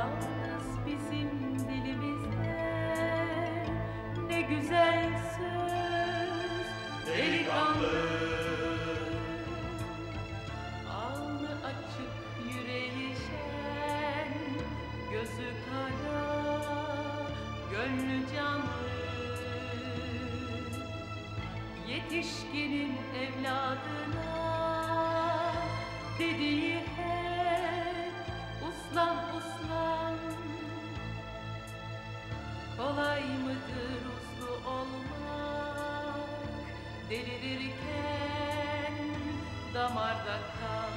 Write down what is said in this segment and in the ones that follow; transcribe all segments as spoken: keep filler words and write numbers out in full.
Yalnız bizim dilimizde ne güzel söz delikanlı. Alnı açık, yüreği şen, gözü kara, gönlü canlı. Yetişkinin evladına dediği hep uslan uslan. Kolay mıdır uslu olmak, delirirken damarda kan.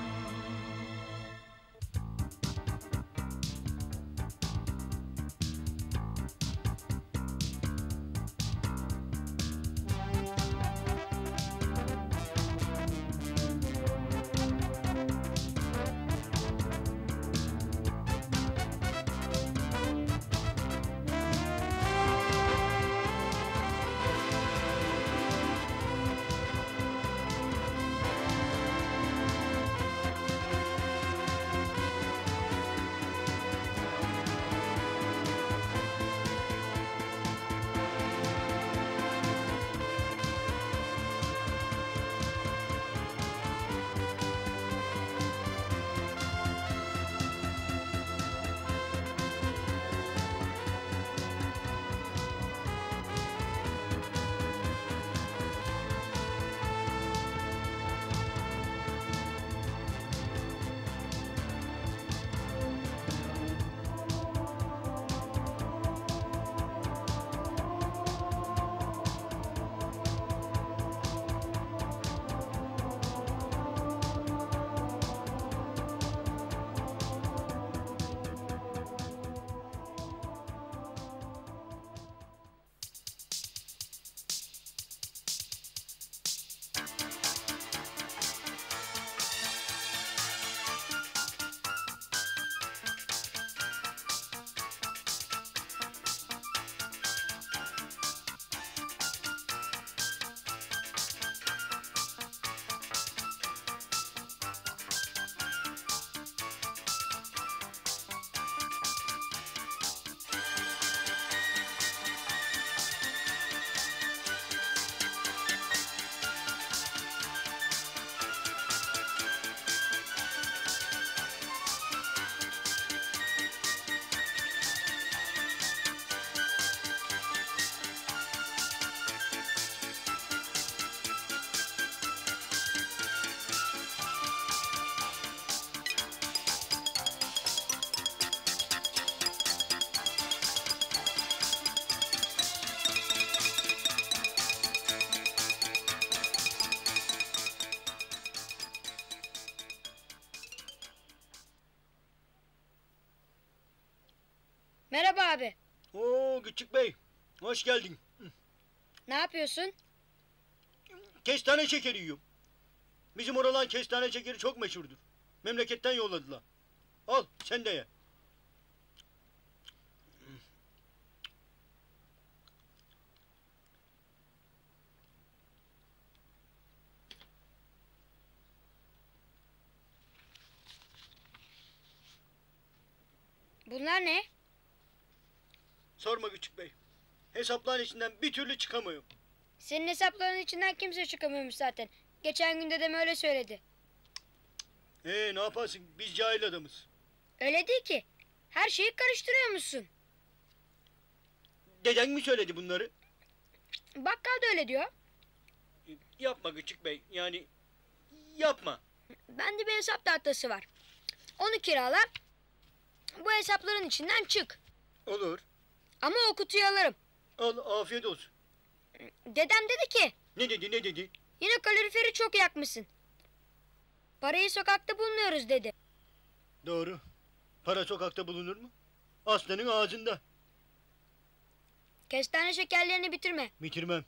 Merhaba abi. Oo Küçük Bey, hoş geldin. Ne yapıyorsun? Kestane şekeri yiyorum. Bizim oralan kestane şekeri çok meşhurdur. Memleketten yolladılar. Al, sen de ye. Bunlar ne? Sorma Küçük Bey. Hesapların içinden bir türlü çıkamıyorum. Senin hesapların içinden kimse çıkamıyormuş zaten. Geçen gün dedem öyle söyledi. Ee ne yaparsın? Biz cahil adamız. Öyle değil ki. Her şeyi karıştırıyormuşsun. Deden mi söyledi bunları? Bakkal da öyle diyor. Yapma Küçük Bey. Yani yapma. Bende bir hesap tahtası var. Onu kirala. Bu hesapların içinden çık. Olur. Ama o kutuyu alırım. Al, afiyet olsun. Dedem dedi ki Ne dedi ne dedi? yine kaloriferi çok yakmışsın. Parayı sokakta bulmuyoruz dedi. Doğru. Para sokakta bulunur mu? Aslanın ağzında. Kestane şekerlerini bitirme. Bitirmem.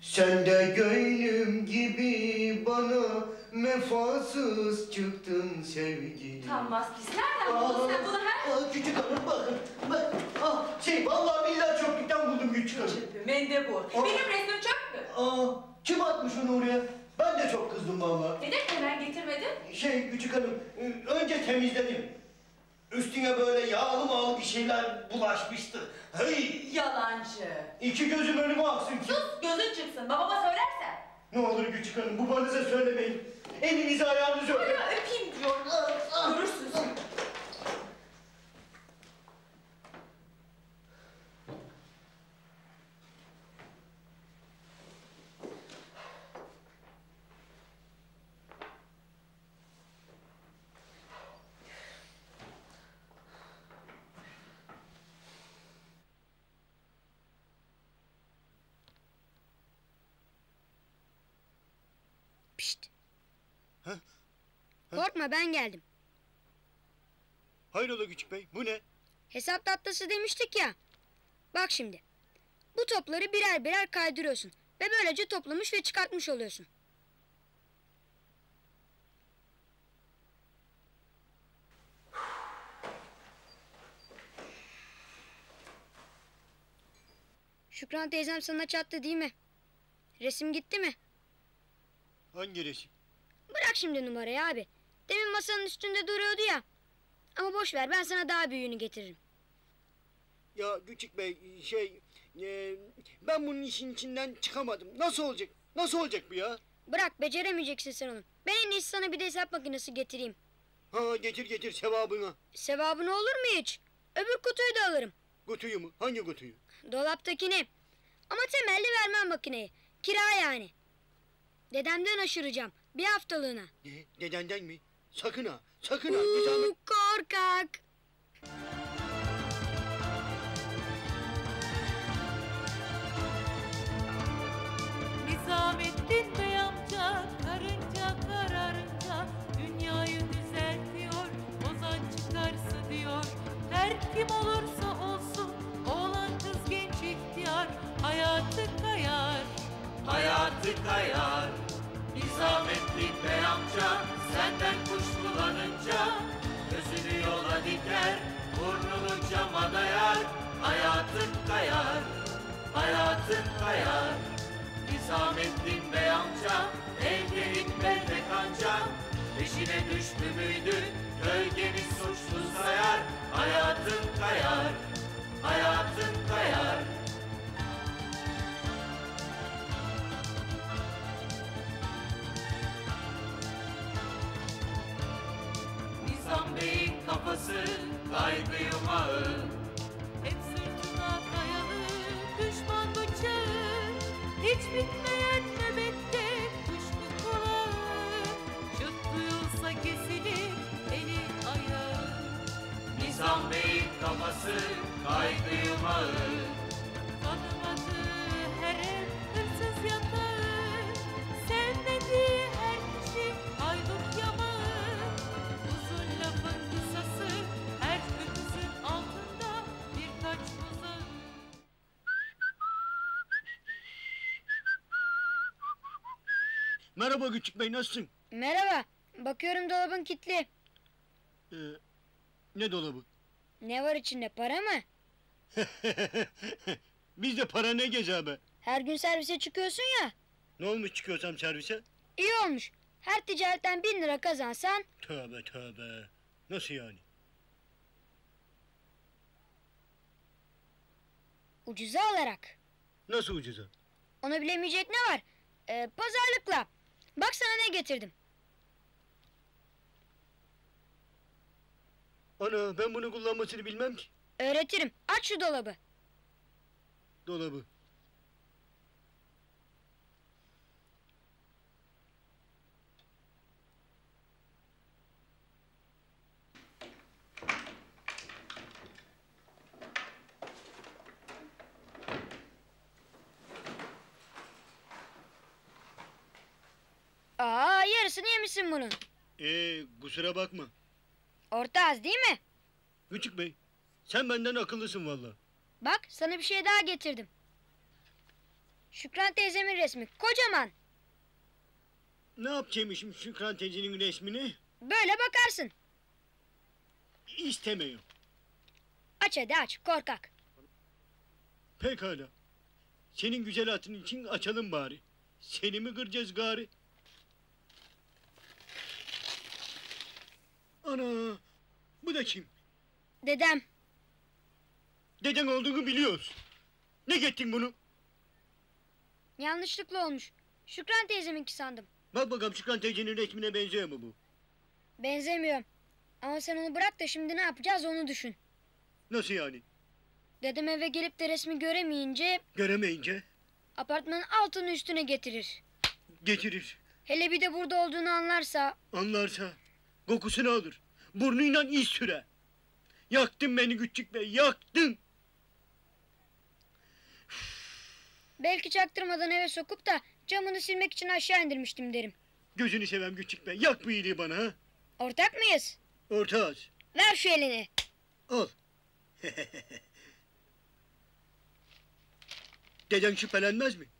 Sen de gönlüm gibi bana mefasız çıktın sevgilim. Tam maskesi nereden buldun sen bunu ha? Aa, küçük hanım bakın. Bak, ah, şey vallahi billahi çöplükten buldum küçük hanım. Mendebur. Aa. Benim resmim çöp mü? Aa, kim atmış onu oraya? Ben de çok kızdım vallahi. Neden hemen getirmedin? Şey küçük hanım, önce temizledim. Üstüne böyle yağlı mağlı bir şeyler bulaşmıştı. Hey! Yalancı. İki gözüm önüme aksın ki. Sus gözün çıksın babama söylersen. Ne olur küçük hanım, bu babanıza söylemeyin. Elinizi ayağınızı öpün. Buyurun öpeyim diyorum. Görürsün. Pişt. Ha? Korkma ben geldim. Hayrola küçük bey, bu ne? Hesap tatlısı demiştik ya. Bak şimdi. Bu topları birer birer kaydırıyorsun. Ve böylece toplamış ve çıkartmış oluyorsun. Şükran teyzem sana çattı değil mi? Resim gitti mi? Hangi resim? Bırak şimdi numarayı abi. Demin masanın üstünde duruyordu ya. Ama boş ver, ben sana daha büyüğünü getiririm. Ya küçük bey, şey... E, ben bunun işin içinden çıkamadım. Nasıl olacak? Nasıl olacak bu ya? Bırak, beceremeyeceksin sen onu. Ben en iyisi sana bir de hesap makinesi getireyim. Ha getir getir sevabına. Sevabını olur mu hiç? Öbür kutuyu da alırım. Kutuyu mu? Hangi kutuyu? Dolaptakini. Ama temelli vermem makineyi. Kira yani. Dedemden aşıracağım. Bir haftalığına. Ne? Dedenden mi? Sakın ha, sakın ha. Bir zahmet. Uuu, korkak. Nizamettin Bey amca karınca kararınca dünyayı düzeltiyor, ozan çıkarsa diyor. Her kim olursa olsun oğlan kız genç ihtiyar hayatı kayar, hayatı kayar. Nizamettin Bey amca senden kuşkulanınca gözünü yola diker, burnunu cama dayar, hayatın kayar, hayatın kayar. Nizamettin Bey amca elde hikmetle kanca peşine düştü müydü gölgeni suçlu sayar, hayatın kayar, hayatın kayar. Nizam Bey'in kafası kaygı yumağı, hep sırtına dayalı düşman bıçağı. Hiç bitmeyen nöbette kuşku kulağı, çıt duyulsa kesilir eli ayağı. Nizam Bey'in kafası kaygı yumağı, tanımadığı her ev hırsız yatağı, sevmediği her kişi haydut yamağı. Uzun lafın kısası her kötüsün altında birkaç buzağı. Merhaba küçük bey, nasılsın? Merhaba. Bakıyorum dolabın kilitli. Ee, ne dolabı? Ne var içinde, para mı? Bizde para ne geze be? Her gün servise çıkıyorsun ya. Ne olmuş çıkıyorsam servise? İyi olmuş. Her ticaretten bin lira kazansan Tövbe tövbe. Nasıl yani? ucuza alarak. Nasıl ucuza? Onu bilemeyecek ne var? Ee, pazarlıkla. Bak sana ne getirdim. Ana ben bunu kullanmasını bilmem ki. Öğretirim. Aç şu dolabı. Dolabı. Aa, yarısını yemişsin bunun. Ee, kusura bakma. Orta az değil mi? Küçük bey, sen benden akıllısın vallahi. Bak sana bir şey daha getirdim. Şükran teyzemin resmi. Kocaman. Ne yapacakmışım Şükran teyzenin resmini? Böyle bakarsın. İstemiyorum. Aç hadi aç korkak. Pekala. Senin güzel hatın için açalım bari. Seni mi kıracağız gari? Ana! Bu da kim? Dedem. Deden olduğunu biliyoruz. Ne gettin bunu? Yanlışlıkla olmuş. Şükran teyzeminki sandım. Bak bakalım Şükran teyzenin resmine benziyor mu bu? Benzemiyorum. Ama sen onu bırak da şimdi ne yapacağız onu düşün. Nasıl yani? Dedem eve gelip de resmi göremeyince Göremeyince apartmanın altını üstüne getirir. getirir. Hele bir de burada olduğunu anlarsa Anlarsa kokusunu alır. Burnuyla iz sürer. Yaktın beni küçük bey, yaktın. belki çaktırmadan eve sokup da camını silmek için aşağı indirmiştim derim. Gözünü seveyim küçük bey, yak bu iyiliği bana ha. Ortak mıyız? Ortağız. Ver şu elini. Al. Deden şüphelenmez mi?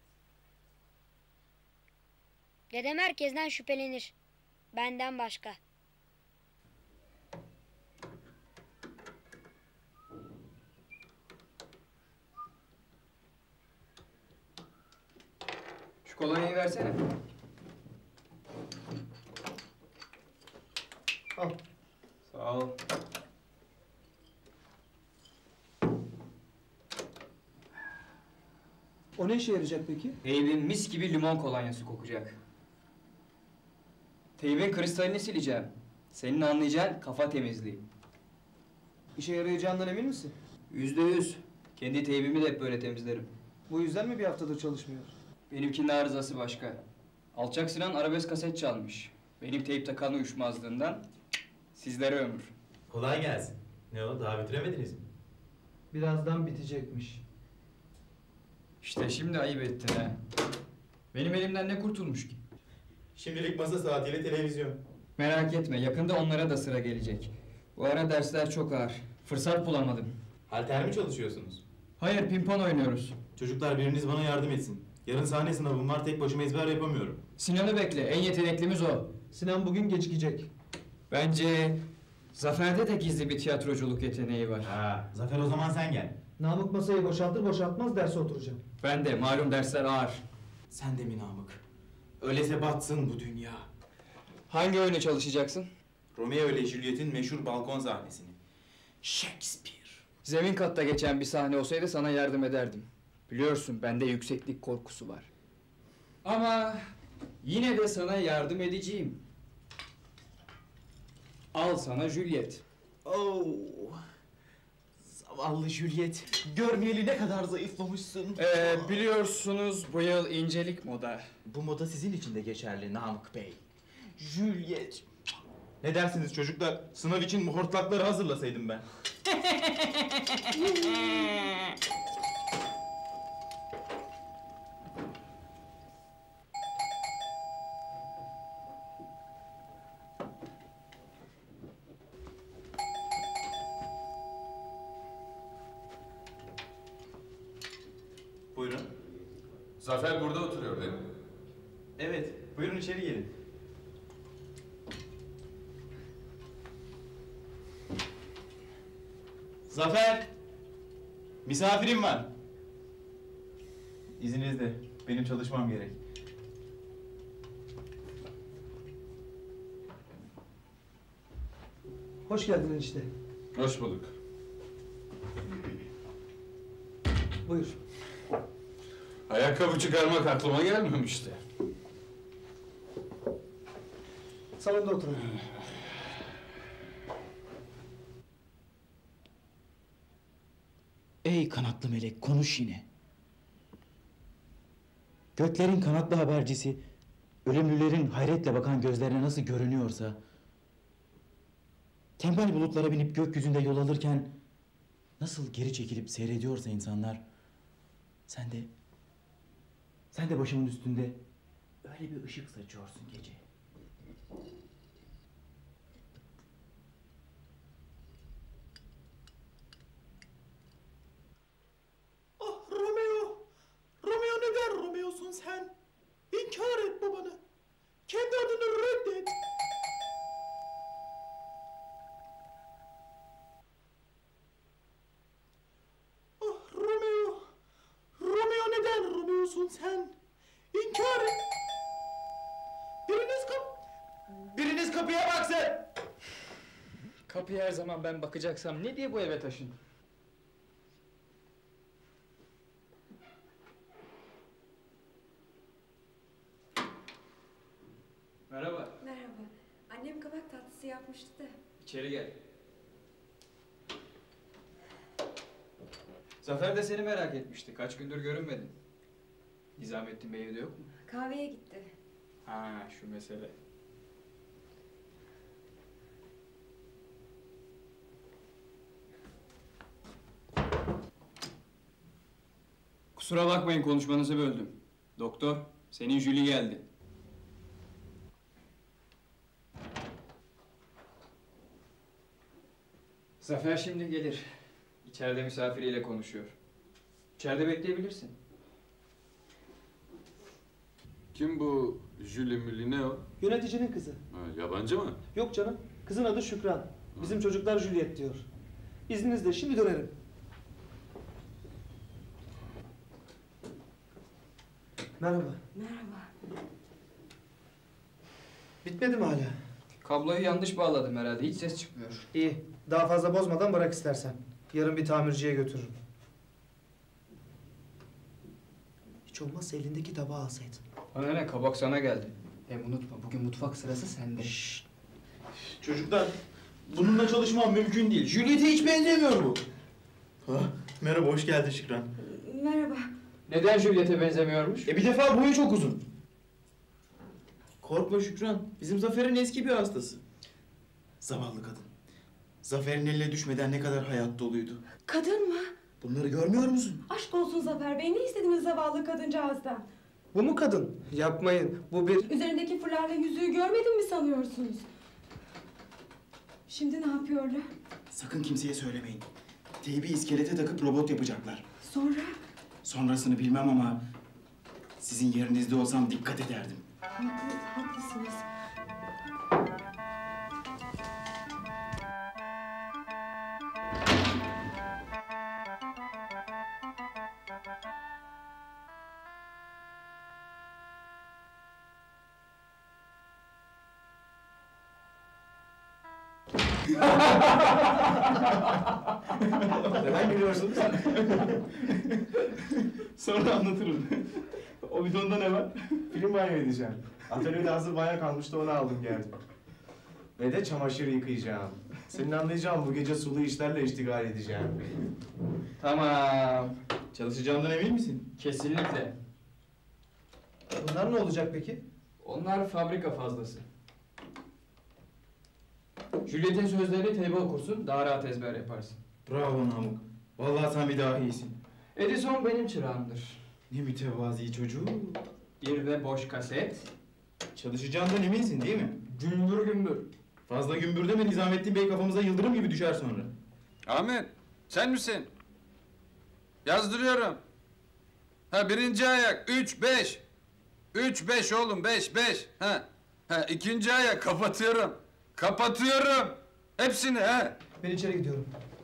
Dedem herkesten şüphelenir. Benden başka. Şu kolonyayı versene. Al. Sağ ol. O ne işe yarayacak peki? Teybin mis gibi limon kolonyası kokacak. Teybin kristalini sileceğim. Senin anlayacağın kafa temizliği. İşe yarayacağından emin misin? Yüzde yüz. Kendi teybimi de hep böyle temizlerim. Bu yüzden mi bir haftadır çalışmıyor? Benimkinin arızası başka. Alçak Sinan arabesk kaset çalmış. Benim teyp takan uyuşmazlığından sizlere ömür. Kolay gelsin. Ne o, daha bitiremediniz mi? Birazdan bitecekmiş. İşte şimdi ayıp ettin ha. Benim elimden ne kurtulmuş ki? Şimdilik masa saatiyle televizyon. Merak etme, yakında onlara da sıra gelecek. Bu ara dersler çok ağır. Fırsat bulamadım. Halter mi çalışıyorsunuz? Hayır, pimpon oynuyoruz. Çocuklar biriniz bana yardım etsin. Yarın sahne sınavım var, tek başıma ezber yapamıyorum. Sinan'ı bekle, en yeteneklimiz o. Sinan bugün gecikecek. Bence Zafer'de de gizli bir tiyatroculuk yeteneği var. Ha, Zafer o zaman sen gel. Namık masayı boşaltır boşaltmaz derse oturacağım. Ben de, malum dersler ağır. Sen de mi Namık? Öylese batsın bu dünya. Hangi oyunu çalışacaksın? Romeo ile Juliet'in meşhur balkon sahnesini. Shakespeare. Zemin katta geçen bir sahne olsaydı sana yardım ederdim. Biliyorsun bende yükseklik korkusu var. Ama yine de sana yardım edeceğim. Al sana Juliet. Oh. Zavallı Juliet. Görmeyeli ne kadar zayıflamışsın. Ee, biliyorsunuz bu yıl incelik moda. Bu moda sizin için de geçerli Namık Bey. Juliet. Ne dersiniz çocuklar? Sınav için bu hortlakları hazırlasaydım ben. Buyurun. Zafer burada oturuyor değil mi? Evet, buyurun içeri gelin. Zafer! Misafirim var. İzninizle, benim çalışmam gerek. Hoş geldin enişte. Hoş bulduk. Buyur. Ayakkabı çıkarmak aklıma gelmemişti. Salonda oturun. Ey kanatlı melek, konuş yine. Göklerin kanatlı habercisi, ölümlülerin hayretle bakan gözlerine nasıl görünüyorsa, tembel bulutlara binip gökyüzünde yol alırken nasıl geri çekilip seyrediyorsa insanlar, sen de, sen de başımın üstünde öyle bir ışık saçıyorsun gece. Oh Romeo! Romeo ne Kapıya her zaman ben bakacaksam ne diye bu eve taşın? Merhaba. Merhaba. Annem kabak tatlısı yapmıştı da. İçeri gel. Zafer de seni merak etmişti. Kaç gündür görünmedin. Nizamettin Bey evde yok mu? Kahveye gitti. Ha, şu mesele. Kusura bakmayın, konuşmanızı böldüm. Doktor, senin Julie geldi. Zafer şimdi gelir. İçeride misafiriyle konuşuyor. İçeride bekleyebilirsin. Kim bu Julie Mülli, ne o? Yöneticinin kızı. Ha, yabancı mı? Yok canım. Kızın adı Şükran. Bizim çocuklar Juliet diyor. İzninizle şimdi dönerim. Merhaba. Merhaba. Bitmedi mi hala? Kabloyu yanlış bağladım herhalde. Hiç ses çıkmıyor. İyi. Daha fazla bozmadan bırak istersen. Yarın bir tamirciye götürürüm. Hiç olmazsa elindeki tabağı alsaydın. Bana ne? Kabak sana geldi. Hem unutma, bugün mutfak sırası sende. Şşt. Çocuklar, bununla çalışmam mümkün değil. Juliet'e hiç benzemiyor bu. Ha, merhaba, hoş geldin Şükran. Merhaba. Neden Juliet'e benzemiyormuş? E bir defa boyu çok uzun. Korkma Şükran, bizim Zafer'in eski bir hastası. Zavallı kadın. Zafer'in eline düşmeden ne kadar hayat doluydu. Kadın mı? Bunları görmüyor musun? Aşk olsun Zafer Bey. Ne istediniz zavallı kadıncağızdan? Bu mu kadın? Yapmayın. Bu bir... Üzerindeki fırlarla yüzüğü görmedim mi sanıyorsunuz? Şimdi ne yapıyorlar? Sakın kimseye söylemeyin. Teybi iskelete takıp robot yapacaklar. Sonra? Sonrasını bilmem ama sizin yerinizde olsam dikkat ederdim. Haklı, haklısınız. Neden gülüyorsunuz? Sonra anlatırım. O bidonda ne var? Film banyo edeceğim. Atölyede hazır banyo kalmıştı, onu aldım geldim. Ve de çamaşır yıkayacağım. Senin anlayacağın bu gece sulu işlerle iştigal edeceğim. Tamam. Çalışacağından emin misin? Kesinlikle. Bunlar ne olacak peki? Onlar fabrika fazlası. Juliet'in sözlerini teybe okursun, daha rahat ezber yaparsın. Bravo Namık. Vallahi sen bir daha iyisin. Edison benim çırağımdır. Ne mütevazi çocuğu. Bir de boş kaset. Çalışacağından eminsin değil mi? Gümbür gümbür. Fazla gümbür deme, Nizamettin Bey kafamıza yıldırım gibi düşer sonra. Ahmet, sen misin? Yazdırıyorum. Ha, birinci ayak, üç, beş. Üç, beş oğlum, beş, beş. Ha, ha, ikinci ayak, kapatıyorum. Kapatıyorum. Hepsini, ha. Ben içeri gidiyorum.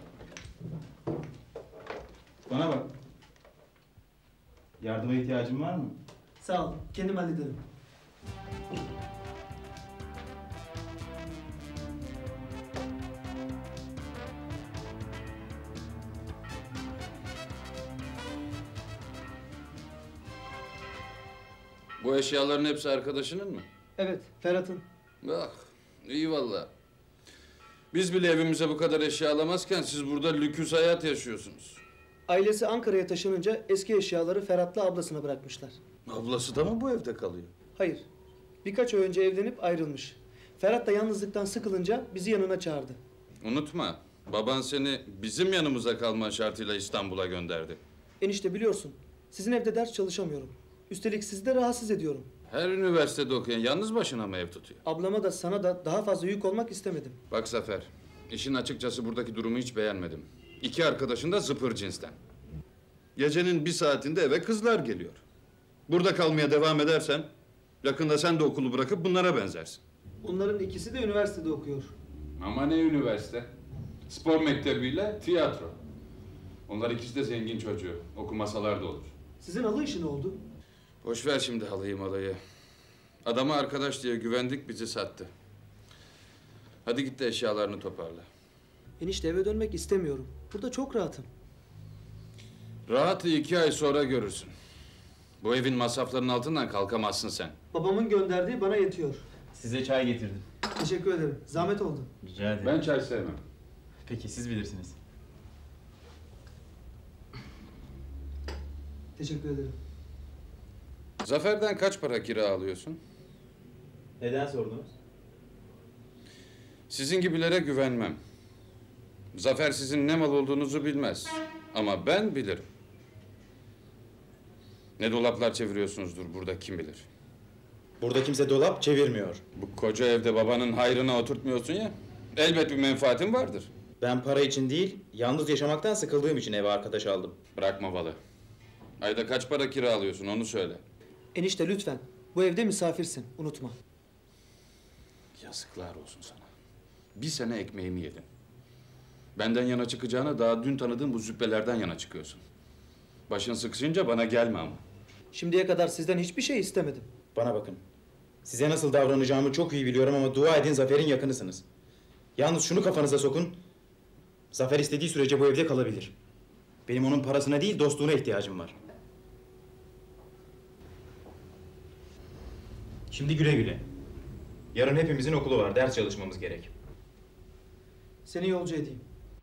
Bana bak. Yardıma ihtiyacın var mı? Sağ ol. Kendim hallederim. Bu eşyaların hepsi arkadaşının mı? Evet, Ferhat'ın. Bak, iyi valla. Biz bile evimize bu kadar eşya alamazken siz burada lüküs hayat yaşıyorsunuz. Ailesi Ankara'ya taşınınca eski eşyaları Ferhat'la ablasına bırakmışlar. Ablası da mı bu evde kalıyor? Hayır. Birkaç ay önce evlenip ayrılmış. Ferhat da yalnızlıktan sıkılınca bizi yanına çağırdı. Unutma, baban seni bizim yanımıza kalman şartıyla İstanbul'a gönderdi. Enişte biliyorsun, sizin evde ders çalışamıyorum. Üstelik sizi de rahatsız ediyorum. Her üniversitede okuyan yalnız başına mı ev tutuyor? Ablama da sana da daha fazla yük olmak istemedim. Bak Zafer, işin açıkçası buradaki durumu hiç beğenmedim. İki arkadaşın da zıpır cinsten. Gecenin bir saatinde eve kızlar geliyor. Burada kalmaya devam edersen, yakında sen de okulu bırakıp bunlara benzersin. Onların ikisi de üniversitede okuyor. Ama ne üniversite? Spor mektebiyle tiyatro. Onlar ikisi de zengin çocuğu. Okumasalar da olur. Sizin halı işi ne oldu? Boş ver şimdi halıyı malayı. Adama arkadaş diye güvendik, bizi sattı. Hadi git de eşyalarını toparla. Enişte eve dönmek istemiyorum. Burada çok rahatım. Rahatı iki ay sonra görürsün. Bu evin masraflarının altından kalkamazsın sen. Babamın gönderdiği bana yetiyor. Size çay getirdim. Teşekkür ederim. Zahmet oldu. Rica ederim. Ben çay sevmem. Peki siz bilirsiniz. Teşekkür ederim. Zafer'den kaç para kira alıyorsun? Neden sordunuz? Sizin gibilere güvenmem. Zafer sizin ne mal olduğunuzu bilmez. Ama ben bilirim. Ne dolaplar çeviriyorsunuzdur burada kim bilir. Burada kimse dolap çevirmiyor. Bu koca evde babanın hayrına oturtmuyorsun ya. Elbet bir menfaatin vardır. Ben para için değil, yalnız yaşamaktan sıkıldığım için eve arkadaş aldım. Bırakma balı. Ayda kaç para kira alıyorsun onu söyle. Enişte lütfen. Bu evde misafirsin. Unutma. Yazıklar olsun sana. Bir sene ekmeğimi yedin. Benden yana çıkacağına daha dün tanıdığım bu züppelerden yana çıkıyorsun. Başın sıkışınca bana gelme ama. Şimdiye kadar sizden hiçbir şey istemedim. Bana bakın. Size nasıl davranacağımı çok iyi biliyorum ama dua edin Zafer'in yakınısınız. Yalnız şunu kafanıza sokun. Zafer istediği sürece bu evde kalabilir. Benim onun parasına değil dostluğuna ihtiyacım var. Şimdi güle güle. Yarın hepimizin okulu var. Ders çalışmamız gerek. Seni yolcu edeyim.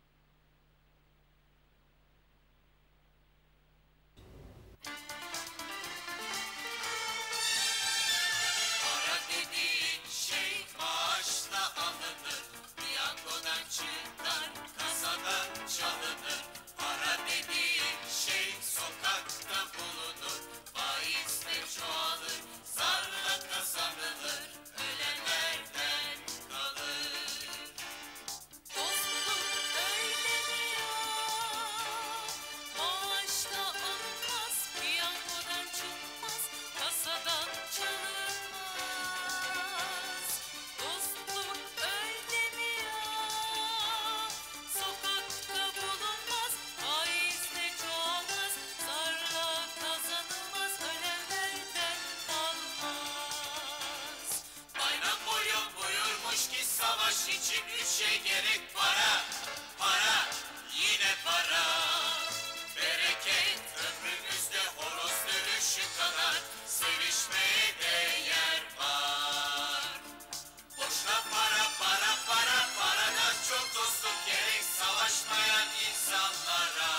Para dediğin şey maaşla alınır, piyangodan çıkar, kasadan çalınır. Para dediğin şey sokakta bulunur, faizle çoğalır, zarla kazanılır, ölenlerden kalır. Dostluk öyle mi ya? Maaşla alınmaz, piyangodan çıkmaz, kasadan çalınmaz. Dostluk öyle mi ya? Sokakta bulunmaz, faizle çoğalmaz, zarla kazanılmaz, ölenlerden kalmaz. Bayram boyu buyurmuş ki savaş için üç şey gerek: para, para, yine para. Bereket ömrümüzde horoz dövüşü kadar, sevişmeye de yer var. Boşuna para, para, para, paradan çok dostluk gerek savaşmayan insanlara.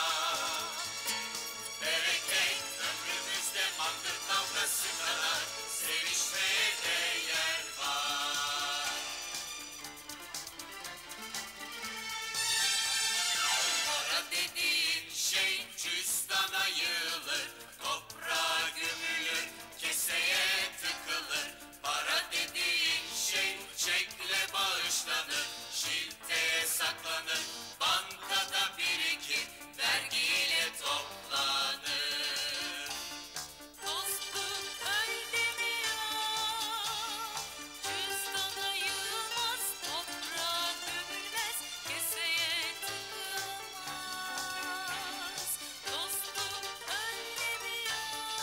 Bereket ömrümüzde mangır kavgası kadar, sevişmeye de yer var. Para dediğin şey cüzdana yığılır, toprağa gömülür, keseye tıkılır. Para dediğin şey çekle bağışlanır, şilteye saklanır, bankada birikir, vergiyle toplanır. Dostluk öyle mi ya? Cüzdana yığılmaz, toprağa gömülmez, keseye tıkılmaz. Dostluk öyle mi ya?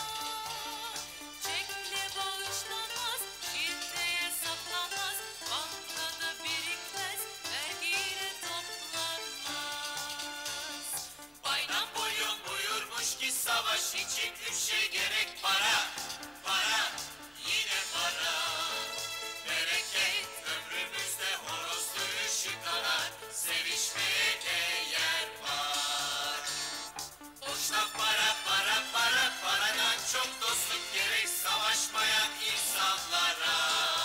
Çekle bağışlanmaz, şilteye saklanmaz, bankada birikmez, vergiyle toplanmaz. Bayram boyun buyurmuş ki savaş için üç şey gerek: para, para, yine para. Bereket ömrümüzde horoz dövüşü kadar, sevişmeye de yer var. Boşuna para, para, para, paradan çok dostluk gerek savaşmayan insanlara.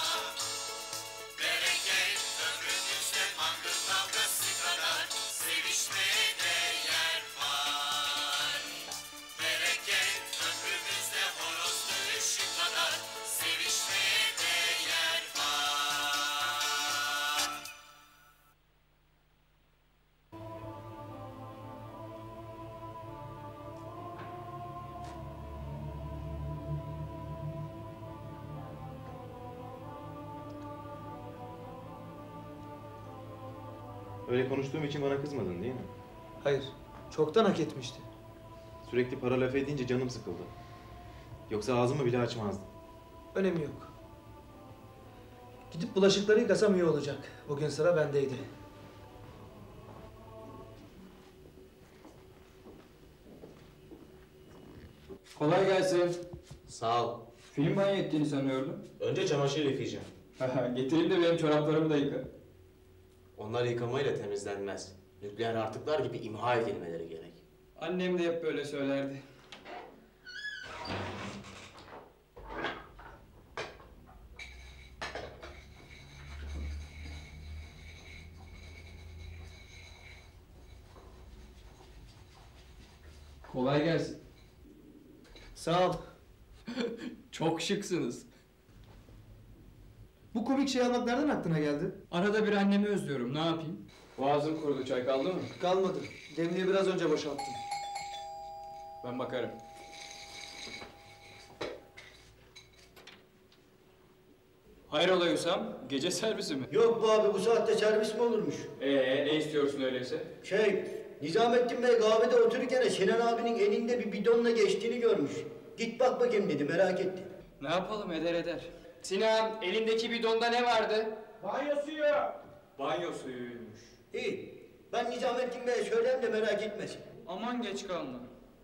Bereket ömrümüzde mangır kavgası kadar, sevişmeye de yer var. Bereket ömrümüzde horoz dövüşü kadar, sevişmeye de yer var. Öyle konuştuğum için bana kızmadın değil mi? Hayır. Çoktan hak etmişti. Sürekli para laf edince canım sıkıldı. Yoksa ağzımı bile açmazdım. Önemi yok. Gidip bulaşıkları yıkasam iyi olacak. Bugün sıra bendeydi. Kolay gelsin. Sağ ol. Film banyo ettiğini sanıyordum. Önce çamaşır yıkayacağım. Getireyim de benim çoraplarımı da yıka. Onlar yıkamayla temizlenmez. Nükleer artıklar gibi imha edilmeleri gerek. Annem de hep böyle söylerdi. Kolay gelsin. Sağ ol. Çok şıksınız. Bu komik şey anlat nereden aklına geldi? Arada bir annemi özlüyorum. Ne yapayım? Boğazım kurudu. Çay kaldı mı? Kalmadı. Demliği biraz önce boşalttım. Ben bakarım. Hayrola Hüsam? Gece servisi mi? Yok bu abi bu saatte servis mi olurmuş? Ee, ne istiyorsun öyleyse? Şey, Nizamettin Bey kahvede otururken Sinan abinin elinde bir bidonla geçtiğini görmüş. Git bak bakayım dedi, merak etti. Ne yapalım, eder eder. Sinan, elindeki bidonda ne vardı? Banyo suyu. Banyo suyuymuş. İyi, ben Nizamettin Bey'e söyleyeyim de merak etmesin. Aman geç kalma.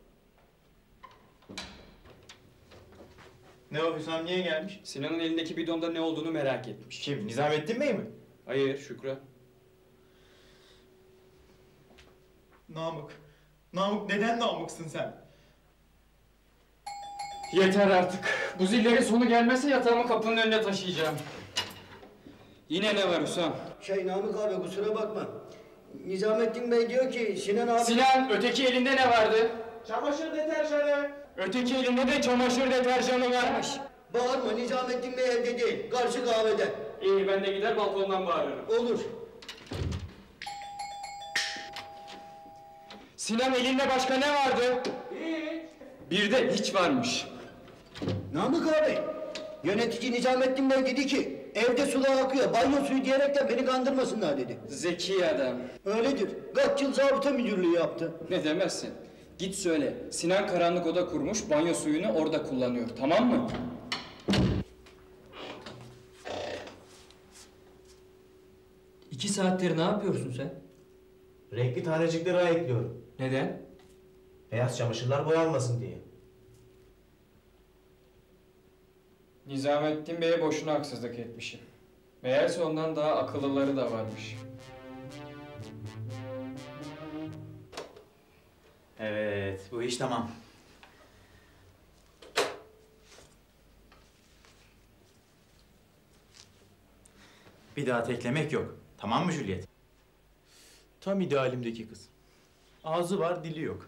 Ne o Hüsam niye gelmiş? Sinan'ın elindeki bidonda ne olduğunu merak etmiş. Kim? Nizamettin Bey mi? Hayır, Şükran. Namık. Namık neden Namık'sın sen? Yeter artık. Bu zillerin sonu gelmezse yatağımı kapının önüne taşıyacağım. Yine ne var Hüsam? Şey Namık abi kusura bakma. Nizamettin Bey diyor ki Sinan abi... Sinan, öteki elinde ne vardı? Çamaşır deterjanı. Öteki elinde de çamaşır deterjanı varmış. Bağırma, Nizamettin Bey evde değil, karşı kahvede. İyi, ben de gider balkondan bağırırım. Olur. Sinan, elinde başka ne vardı? Hiç. Bir de hiç varmış. Namık abi, yönetici Nizamettin Bey dedi ki evde sular akıyor, banyo suyu diyerekten beni kandırmasınlar dedi. Zeki adam. Öyledir. Kaç yıl zabıta müdürlüğü yaptı. Ne demezsin. Git söyle. Sinan karanlık oda kurmuş, banyo suyunu orada kullanıyor. Tamam mı? İki saattir ne yapıyorsun sen? Renkli tanecikleri ayıklıyorum. Neden? Beyaz çamaşırlar boyanmasın diye. Nizamettin Bey'e boşuna haksızlık etmişim. Meğerse ondan daha akıllıları da varmış. Evet, bu iş tamam. Bir daha teklemek yok. Tamam mı Juliet? Tam idealimdeki kız. Ağzı var, dili yok.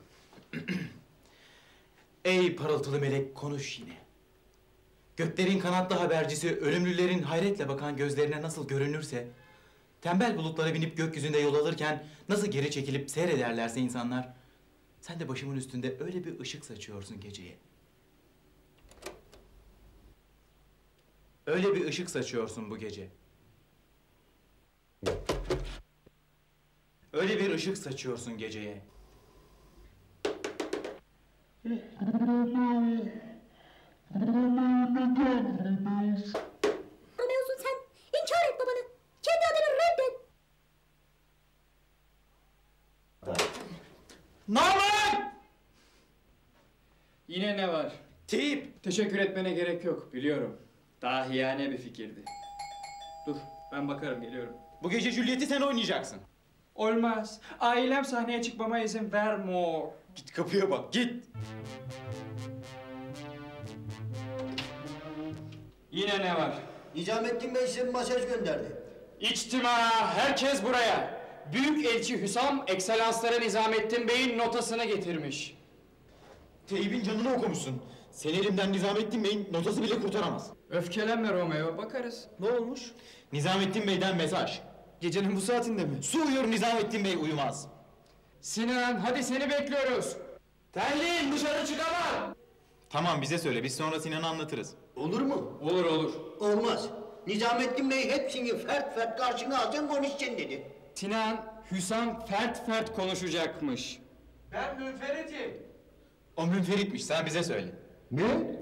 Ey parıltılı melek, konuş yine. Göklerin kanatlı habercisi, ölümlülerin hayretle bakan gözlerine nasıl görünürse, tembel bulutlara binip gökyüzünde yol alırken nasıl geri çekilip seyrederlerse insanlar, sen de başımın üstünde öyle bir ışık saçıyorsun geceye. Öyle bir ışık saçıyorsun bu gece. Öyle bir ışık saçıyorsun geceye. Anlıyorsun sen. İnkar et babanı. Kendi adını reddet. Namık! Yine ne var? Tip! Teşekkür etmene gerek yok, biliyorum. Dahiyane bir fikirdi. Dur, ben bakarım, geliyorum. Bu gece Juliet'i sen oynayacaksın. Olmaz. Ailem sahneye çıkmama izin vermiyor. Git kapıya bak, git! Yine ne var? Nizamettin Bey size bir mesaj gönderdi. İçtima, herkes buraya. Büyük elçi Hüsam, ekselansları Nizamettin Bey'in notasını getirmiş. Teybin canını okumuşsun. Seni elimden Nizamettin Bey'in notası bile kurtaramaz. Öfkelenme Romeo, bakarız. Ne olmuş? Nizamettin Bey'den mesaj. Gecenin bu saatinde mi? Su uyur, Nizamettin Bey uyumaz. Sinan, hadi seni bekliyoruz. Terliğin dışarı çıkamam. Tamam, bize söyle, biz sonra Sinan'a anlatırız. Olur mu? Olur olur. Olmaz. Nizamettin Bey hepsini fert fert karşına alacaksın konuşacaksın dedi. Sinan, Hüsam fert fert konuşacakmış. Ben münferitim. O münferitmiş, sen bize söyle. Ne?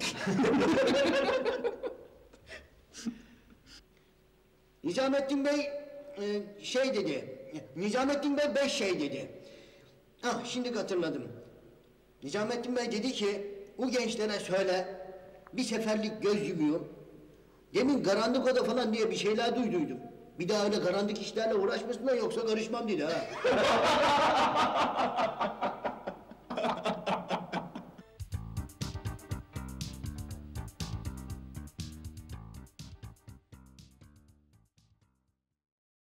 Nizamettin Bey e, şey dedi. Nizamettin Bey beş şey dedi. Ah şimdi hatırladım. Nizamettin Bey dedi ki o gençlere söyle, bir seferlik göz yumuyor. Demin karanlık oda falan diye bir şeyler duyduydum. Bir daha öyle karanlık işlerle uğraşmasınlar yoksa karışmam dedi ha.